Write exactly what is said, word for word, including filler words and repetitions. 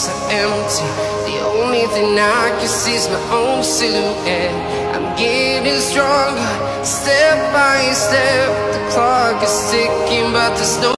pockets are empty. The only thing I can see is my own silhouette. I'm getting stronger, step by step. The clock is ticking, but there's no